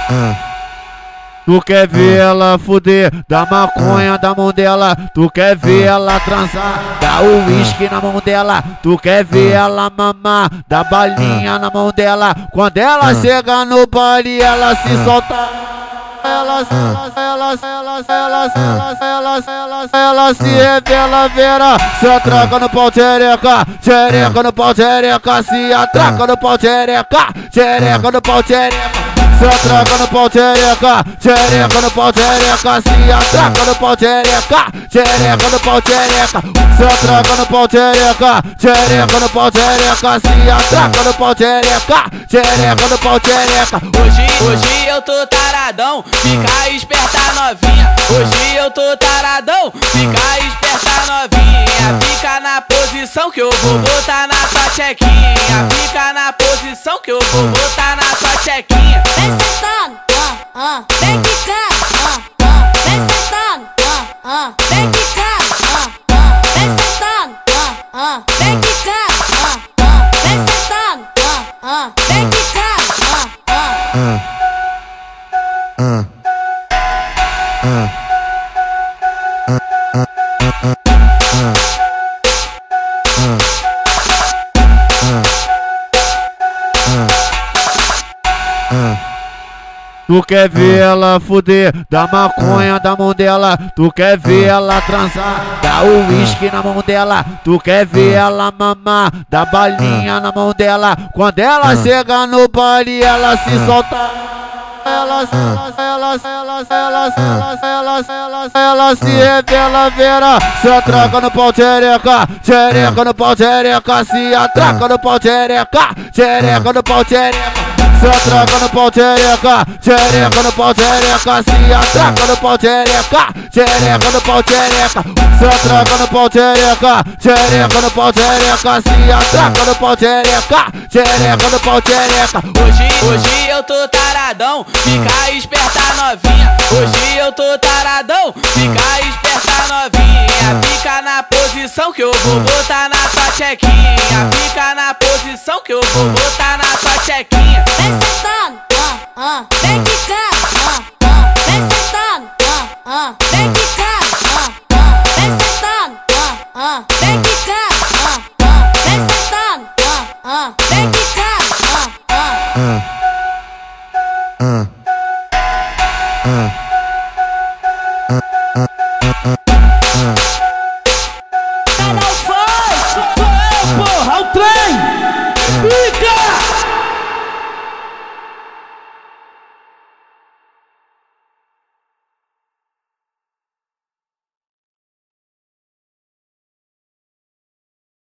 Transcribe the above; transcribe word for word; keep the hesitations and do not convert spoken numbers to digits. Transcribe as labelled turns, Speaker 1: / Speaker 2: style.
Speaker 1: Tu quer ver ela fuder, dá maconha da mão dela. Tu quer ver ela transar, dá o uísque na mão dela. Tu quer ver ela mamar, dá balinha na mão dela. Quando ela chega no baile, ela se solta. Ela, ela, ela, ela, ela, ela, ela, ela, ela se revela, vera. Se atraca no pau, tchereca, tchereca no pau, tchereca. Se atraca no pau, tchereca, tchereca no pau, tchereca. Se atraca no pau, tchereca, tchereca no pau, tchereca. Se atraca no pau, tchereca, tchereca no pau, tchereca. Se atraca no pau, tchereca, tchereca no pau, tchereca. Se atraca no pau, tchereca, tchereca no pau, tchereca.
Speaker 2: Hoje, hoje eu tô taradão, fica esperta novinha. Hoje eu tô taradão, fica esperta novinha. Fica na posição que eu vou botar na tua tchequinha. Fica na posição que eu vou botar na tua tchequinha.
Speaker 3: Vem sentando, ah, ah, vem quicando, ah, ah, vem sentando, ah, ah, vem quicando, ah, ah, vem sentando, ah, ah, vem quicando, ah, ah, vem sentando, ah, ah, vem quicando, ah,
Speaker 1: Tu quer ver ela fuder, dá maconha da mão dela. Tu quer ver ela transar, dá o uísque na mão dela. Tu quer ver ela mamar, dá balinha na mão dela. Quando ela chega no baile, ela se solta. Ela, ela, ela, ela, ela, ela, ela, ela, ela se revela, vera. Se atraca no pau, tchereca, tchereca no pau, tchereca. Se atraca no pau, tchereca, tchereca no pau, tchereca. Se atraca no pau, tchereca, tchereca no pau, tchereca. Se atraca no pau, tchereca, tchereca no pau, tchereca. Se atraca no pau, tchereca, tchereca no pau, tchereca. Se atraca no pau, tchereca, tchereca no pau, tchereca.
Speaker 2: Hoje, hoje eu tô taradão, fica esperta novinha. Hoje eu tô taradão, fica esperta novinha. Fica na posição que eu vou botar na tua tchequinha. Fica na posição que eu vou botar na tua tchequinha.
Speaker 3: vem sentando, ah, ah, vem quicando, ah, ah, vem sentando, ah, ah, vem quicando, ah, ah, vem sentando, ah, ah, vem quicando, ah, ah, vem sentando, ah, ah, vem quicando, ah, ah.
Speaker 4: Uh, uh.